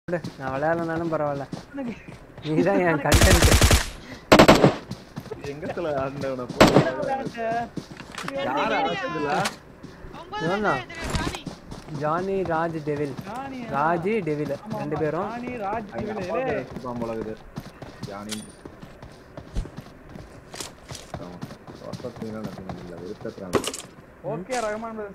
நான் விளையாடலனாலும் பரவாயில்ல. நீதான் என் கண்டென்ட். எங்கத்துல ஆண்டவன போட்டு யார ஆடுதுல யோனா Johnny Raj devil. Raj devil ரெண்டு பேரும். ஜானி ராஜ் டெவில் சுபாம் போலகுது. ஜானி வசத்தினா நடந்துல வெறுக்கறாங்க. ஓகே ரஹ்மான் பிரதர்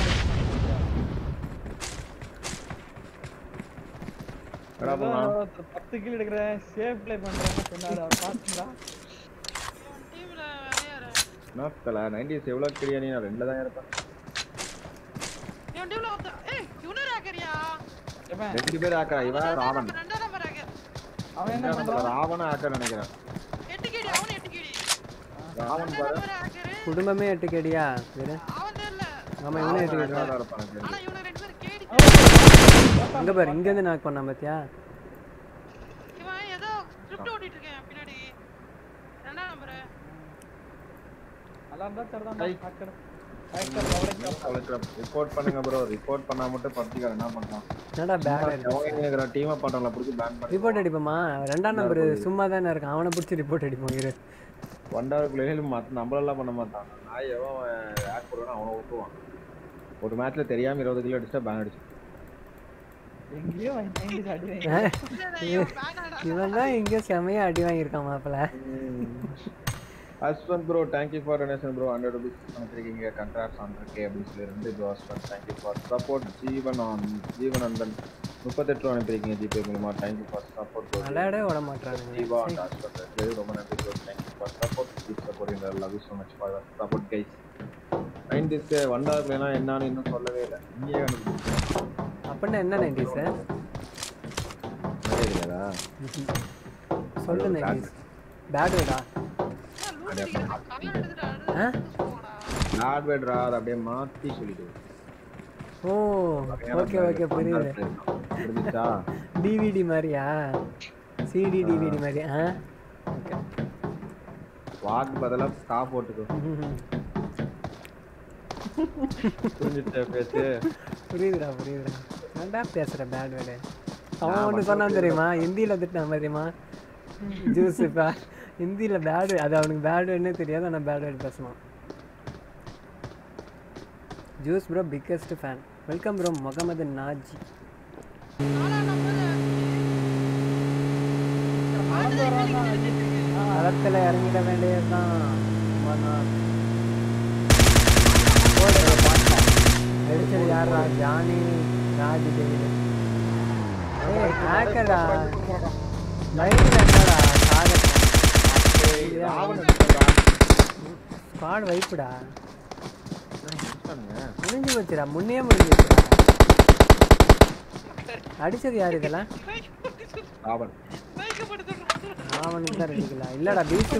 10 கில் எடுக்கறேன் சேவ் ப்ளே பண்றேன்னு சொன்னாரு அவர் பாத்தீங்களா டீம்ல வேற யாரு நாத்தல 90s எவ்வளவு கிளியா நீ நான் ரெண்டுல தான் இருப்பேன் என் டீம்ல ஏய் யூனர் ஆக்கறியா ரெண்டு பேர் ஆக்கறா இவன் ராவன் ரெண்டாம் நம்பர் ஆக்கற அவன் என்ன பண்றான் ராவன ஆக்கற நினைக்கிறேன் 8 கேடி அவன் 8 கேடி ராவன் பாரு குடும்பமே 8 கேடியா வேற அவன் இல்ல ஆமா இவனே 8 கேடி ஆனா இவங்க ரெண்டு பேர் கேடி இங்க பாரு இங்க இருந்து நாக் பண்ணா பாத்தியா இவன் ஏதோ ஸ்கிரிப்ட் ஓடிட்டு இருக்கேன் பின்னாடி ரெண்டாம் நம்பர் நல்லா இருந்தா சரிதான் ஹேக்கர் ரிப்போர்ட் பண்ணுங்க bro ரிப்போர்ட் பண்ணா மட்டும் பப்ஜிகார என்ன பண்றான் என்னடா பேட் அவங்கங்கற டீமை பண்றல புடிச்சு பேன் பண்ணி ரிப்போர்ட் அடிப்போமா ரெண்டாம் நம்பர் சும்மா தானே இருக்கான் அவனை புடிச்சு ரிப்போர்ட் அடிப்போம் இரு வண்டாருக்குள்ள நம்மளெல்லாம் பண்ண மாட்டான் நான் எவன் ஹேக் பண்ணுவானோ அவனை விட்டுவான் ஒரு மேட்ச்ல தெரியாம 20 கிலோ அடிச்சா பேன் அடிச்சு எங்கயோ 90 அடி இவன் தான் இங்க செமையா அடி வாங்கியிருக்கான் மாப்ள Aswan bro thank you for donation bro 100 rupees பண்ணிருக்கீங்க congrats on 100k அப்படின்னு சொல்லி ரெண்டு bro Aswan thank you for support Jeevanandhan 38 அனுப்பிருக்கீங்க ஜிபே மூலமா thank you for support bro விளையாடவே விட மாட்டானுங்க ஜீவா Aswan ரொம்ப நன்றி bro thank you for support keep supporting the love you so much for support guys 90s வண்டாருக்குனா என்னன்னு இன்னும் சொல்லவே இல்ல நீயே கண்டுபிடிச்சீங்க அப்பன்னா என்ன 90s தெரியலடா சொல்லு 90s பேட் வேடா ஹார்ட்வேர்டா அப்படியே மாத்தி சொல்லிடு ஓ ஓகே ஓகே புரியுது புரியுதா டிவிடி மாதிரியா சிடி டிவிடி மாதிரி ஓகே வாக் பதிலா கா போட்டுக்கோ புரியுதுடா என்னடா பேசுற பேட் வேர்டு அவன் ஒன்று சொன்னான் தெரியுமா ஹிந்தியில் திட்டினா தெரியுமா ஜூஸுப்பா ஹிந்தியில் பேட் அது அவனுக்கு பேட் வேர்டுனே தெரியாது ஆனால் பேட் வேர்டு பேசுவான் juice bro biggest fan welcome bro Muhammad Naji களத்தில் இறங்கிட வேண்டியதுதான் அடிச்சது யாரா ஜானி ராஜ் டெவில் ஹேக்கர்டா லைவ்ல என்னடா ஸ்குவாட் வைப்புடா முடிஞ்சு போச்சுடா முன்னே முடிஞ்சு போச்சுடா அடிச்சது யார் இதெல்லாம் அவனுக்கு தான் ரெடிக்கல இல்லடா பீச்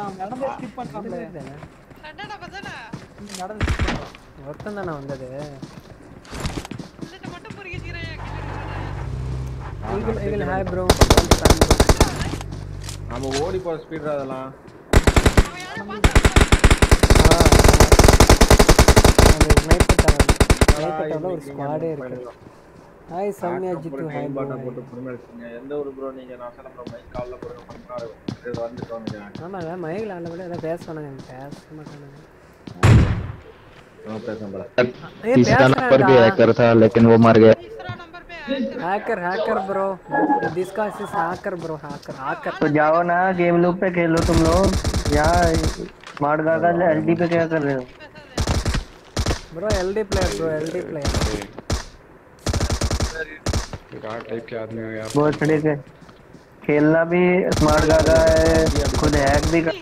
ஒருத்தன் தானே வந்தது ஹாய் ப்ரோ நம்ம ஓடி போற ஸ்பீட் அதெல்லாம் ஒரு ஸ்குவாடே இருக்கு hi Samya Jittu hi button போட்டு புரிமேங்க எந்த ஒரு ப்ரோ நீங்க நான் சொல்ல ப்ரோ மைக் கால்ல போடுங்க பண்ணாரு இது வந்துட்டோங்க ஆமாங்க மைக்ல ஆள விட ஏதோ பேசணும் பேச மாட்டானுங்க हां पैसा बड़ा तीसरा नंबर भी हैकर था लेकिन वो मर गया हैकर ब्रो दिसका इज हैकर ब्रो हैकर तो जाओ ना गेम लूप पे खेलो तुम लोग यार स्मार्ट गागा एलडी पे क्या कर रहे हो bro LD player Virat type के आदमी हो यार बहुत खड़े के खेलना भी स्मार्ट गागा है खुद हैक भी कर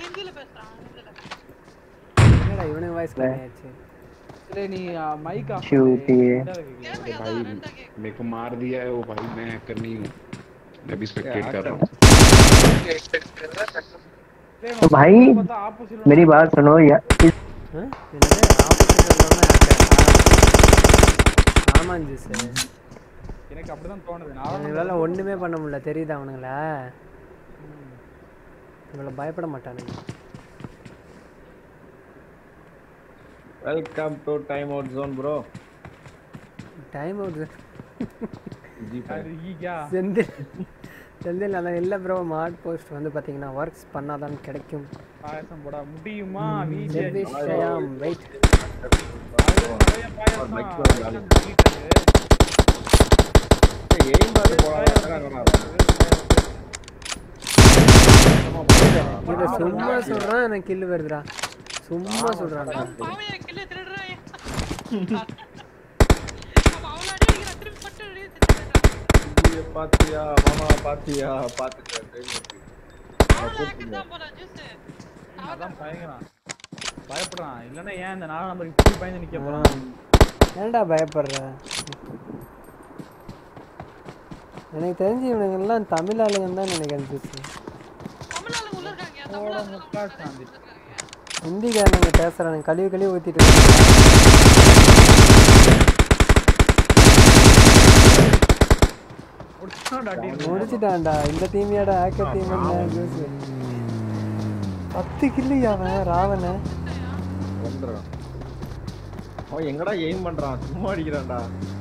என்னடா இவனே வாய்ஸ் கம்மியாச்சு नहीं माइक ऑफ भाई मेरे को मार दिया है वो भाई मैं हैकर नहीं हूं मैं भी स्पेक्टेट कर रहा हूं तो भाई मेरी बात सुनो यार என்னது ஆப்போசிட் வரணும் ஆமாங்க சார் எனக்கு அப்படிதான் தோணுது இவனால ஒண்ணுமே பண்ண முடியல தெரியுதா அவனுங்கள இவள பயப்பட மாட்டானுங்க Welcome to time out zone bro. Time out zone. அது ஈகா செந்தில் அதான் இல்லை ப்ரோ. மாட் போஸ்ட் வந்து பார்த்தீங்கன்னா ஒர்க்ஸ் பண்ணாதான் கிடைக்கும். பாயசம் போட முடியுமா வீட்ல செர்விஷயம் வெயிட். நிறைய பாயசம் எய்ம் பார்த்து போறாங்க. இதை சும்மா சொல்றான், எனக்கு கில்லு வருதுடா. சும்மா சொல்றான். பாவையா கில்ல திருடுறான். அப்ப அவள அடிக்கிற திருப்பி பட்டு அடியே திருடுறான். பாத்தியா மாமா பாத்தியா பாத்துட்டேன். தான் போல ஜூஸ். அதான் பயப்படுறான். இல்லன்னா ஏன் இந்த 4 நம்பர் இப்படி பயந்து நிக்க போறான்? ஏன்டா பயப்படுற? எனக்கு தெரிஞ்சு இவனுங்க எல்லாம் தமிழ் ஆளுங்கன்னு தான் நினைக்கிறேன். தமிழ் ஆளுங்க உள்ள இருக்காங்க. தமிழ் ஆளுங்க உள்ள இருக்காங்க. ஹிந்திக்காரங்க பேசுறானுங்க, கழுவி ஊத்திட்டு முடிச்சிட்டான்டா. இந்த டீமியாட ஹேக்கர் டீம் என்ன 10 கில்லு அவன் ராவண. அவன் எங்கடா எய்ம் பண்றான்? சும்மா அடிக்கிறான்டா.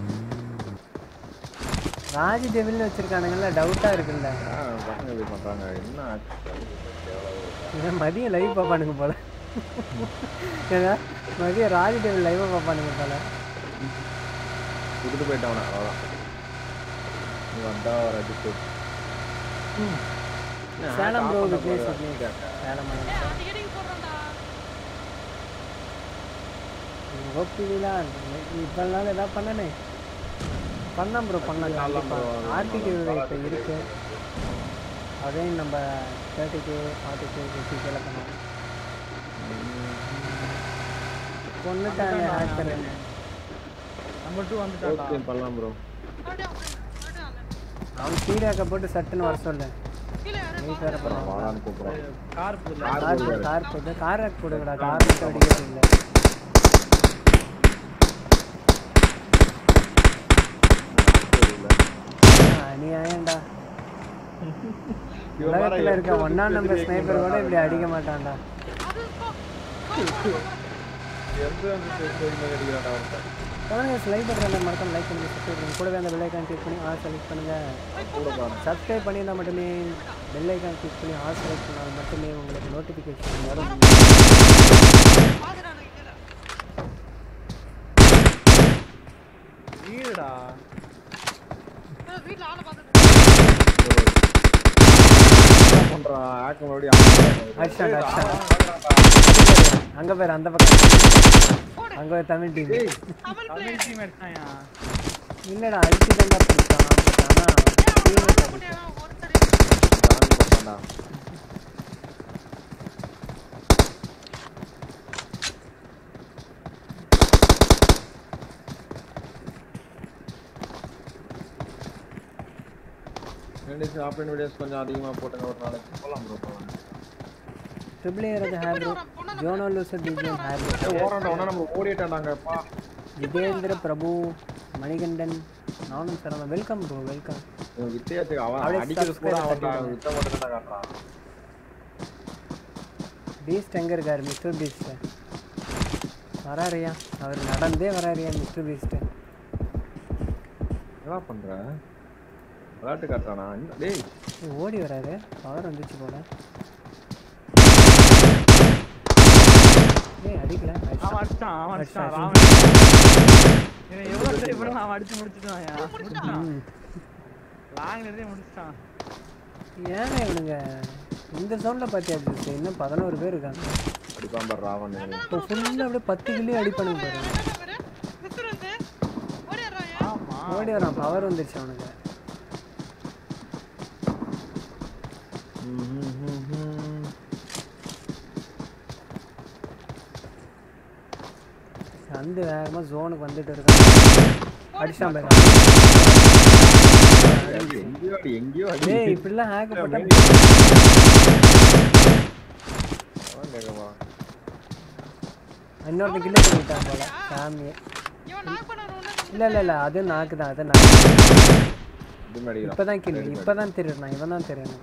ராஜி டெவில்னு வச்சிருக்கானுங்கல்ல, டவுட்டா இருக்குல்ல. பசங்க இப்படி பண்றாங்க. என்ன இவன் மதியம் லைவ் பார்ப்பானுங்க போல. ஏன்னா மதியம் ராஜி டெவில் லைவ் பார்ப்பானுங்க போல. விட்டுட்டு போயிட்டான் அவ்வளோதான். நீ வந்தா ஒரு அடிச்சு சேலம் ப்ரோ ப்ளேஸ் சேலம் அடிக்கடி போறடா. ஓபிவிலா இப்பனால ஏதா பண்ணனே பண்ணாம் ப்ரோ பண்ணலாம். ஆர்டிக்கு இப்போ இருக்கு. அதே நம்ம 30K 40K 50K எல்லாம் பண்ணுவோம். கொண்டுட்டாங்க ஹேக்கர். நம்பர் 2 வந்துட்டான்டா. ஓகே பண்ணலாம் ப்ரோ. அவன் ஸ்பீடாக்க போட்டு சட்டுன்னு வர சொல்லு. கீழ யாரோ நீ வேற போறான். வாடான்னு கூப்பிடுறான். கார் புதுல கார் போட்டு கார் போடுங்கடா. கார் மட்டும் அடிக்கிறது இல்லை. நீ ஏன்டா உலகத்துல இருக்க 1ஆம் நம்பர் ஸ்னைப்பர் கூட இப்படி அடிக்க மாட்டான்டா. லைக் பண்றத மறக்காம லைக் பண்ணி சப்ஸ்கிரைப் பண்ணுங்க. கூடவே அந்த பெல் ஐகான் கிளிக் பண்ணி ஆல் செலக்ட் பண்ணுங்க. சப்ஸ்கிரைப் பண்ணியிருந்தா மட்டுமே பெல் ஐகான் கிளிக் பண்ணி ஆல் செலக்ட் பண்ணால் மட்டுமே உங்களுக்கு நோட்டிஃபிகேஷன் வரும். பாக்குறானே கீழ. வீடுடா. வீட்ல ஆளை பாத்துட்டு பண்றான். ஹேக் மறுபடி அங்க பேர் அந்த பக்கம் அங்க ஒரு தமிழ் டீம். தமிழ் தமிழ் டீம் எடுத்தாயா? இல்லடா அழிச்சு தான்டா பண்ணிட்டான். ஆனா ஒருத்தர் பண்ணா. ரெண்டு ஆப்லைன் வீடியோஸ் கொஞ்சம் அதிகமா போட்டுங்க ஒரு நாளைக்கு. போலாம் ப்ரோ போலாம். ட்ரிபிள் ஏறது ஹேர் ப்ரோ. ஜோனோ லூசர் டிஜிஎம் ஹேர் ப்ரோ. ஓரண்டா ஒண்ணா நம்ம ஓடிட்டாங்கப்பா. விஜேந்திர பிரபு மணிகண்டன் நானும் சரவணன். Welcome bro welcome. வித்தியாசம் அவன் அடிக்கிறது கூட அவன் வித்த மட்டும் தான் காட்டுறான். பீஸ்ட் எங்க இருக்காரு? Mister Beast வராரியா? அவர் நடந்தே வராரியா மிஸ்டர் பீஸ்ட்? என்ன பண்ற? விளையாட்டு காட்டுறானா? டேய் ஓடி வராரு. பவர் வந்துச்சு போல. ஏய் அடிக்கல. அவன் அடிச்சான் ராவன். இவன் எவ்வளவு ட்ரை பண்ணா அவன் அடிச்சு முடிச்சிட்டான்யா. லாங்ல இருந்தே முடிச்சிட்டான். ஏன்னா இவனுங்க இந்த சவுண்ட்ல பாத்தியா இன்னும் 11 பேர் இருக்காங்க. அடிப்பான் பாரு ராவன். இப்போ ஃபுல்லா அப்படியே 10 கிலோ அடிப்பானுங்க பாரு. மிஸ்டர் வந்து ஓடிறாயா? ஆமா ஓடி வரான். பவர் வந்துருச்சு அவனுக்கு. வந்து வேகமா ஜோனுக்கு வந்துட்டு இருக்கான். அடிச்சான் பாரு. எங்கேயோ டேய் இப்படிலாம் ஹேக் பண்ணா இன்னொரு கில்ல பண்ணிட்டான் போல சாமி. இவன் நாக் பண்ணறவன இல்ல அது நாக்கு தான். அது நாக்கு. இப்பதான் கில். இப்பதான் தெரியுறான். இவன் தான் தெரியும்.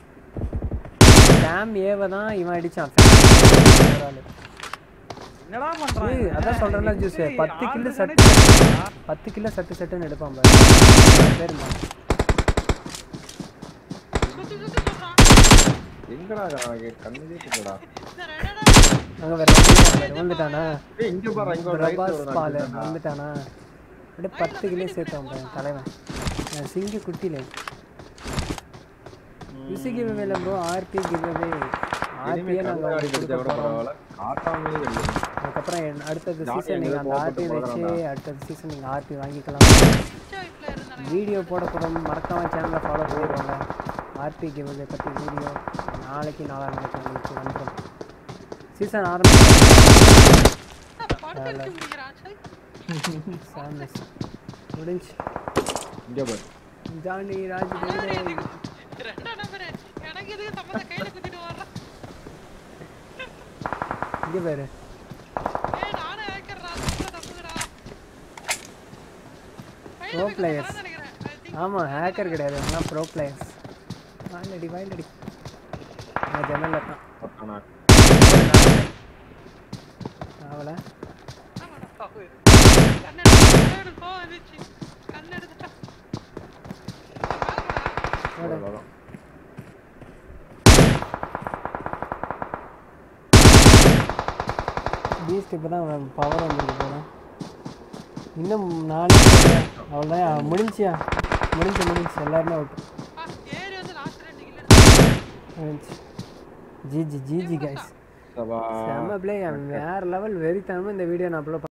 சாம் ஏவ தான் இவன் அடிச்சான். என்னடா பண்றான்? அதான் சொல்றேன்ல ஜூஸ் 10 கில் செட் 10 கிலோ சட்டுன்னு எடுப்பான் பாரு பேருமா. சுத்தி சுத்தி சொல்றான். எங்கடா கண்ணுதே தெரியலடா. இந்த ரெடடா. அங்க வேற வந்துட்டானா? ஏய் இங்க பாரு இங்க ஒரு ரைட் பிரபாஸ் பால் வந்துட்டானா? அப்படியே 10 கிலோ சேர்த்தான் பாரு தலைவன். சிங்கி குட்டிலே UC give away bro. RP give away. ஆர்பியே நாங்க கொடுக்க போறோம். காட்டாமே வெல்ல. அதுக்கப்புறம் அடுத்த சீசன் நீங்க அந்த ஆர்பி வச்சு அடுத்த சீசன் நீங்க ஆர்பி வாங்கிக்கலாம். லைஃப்ல இருந்தானே. வீடியோ போட போறோம். மறக்காம சேனலை ஃபாலோ பண்ணிடுவாங்க. ஆர்பி கிவ் அவே பத்தி வீடியோ நாளைக்கு உங்களுக்கு வந்துடும். சீசன் ஆரம்பிச்சு படுத்து முடிக்கிறான். சாமஸ் முடிஞ்சு. இங்க பாரு. ஜானி ராஜ் ரெண்டா நம்பர் எனக்கு எதுக்கு சம்பந்த கையில குத்திட்டு வர்றான். இங்க பாரு. ஏய் நானே ஹேக்கர்டா. தப்புடா. Bro players. ஆமா ஹேக்கர் கிடையாது. எல்லாம் ப்ரோ பிளேயர்ஸ். வாயிலடி நான் ஜன்னல்ல இருக்கான். பட்டானா அவள கண்ணெடு போ வந்துச்சு. கண்ணெடுடா. அவ்வளவுதான். பீஸ்ட் இப்பதான் பவர் வந்துருக்கு போல. இன்னும் 4 அவ்வளோதான். முடிஞ்சியா? முடிஞ்சு எல்லாருமே அவுட். ஏறி வந்து லாஸ்ட் 2 கில் முடிஞ்சு. GG guys. சபா செம்ம பிளே. வேற லெவல் வெறித்தனமா இந்த வீடியோ நான் அப்லோட்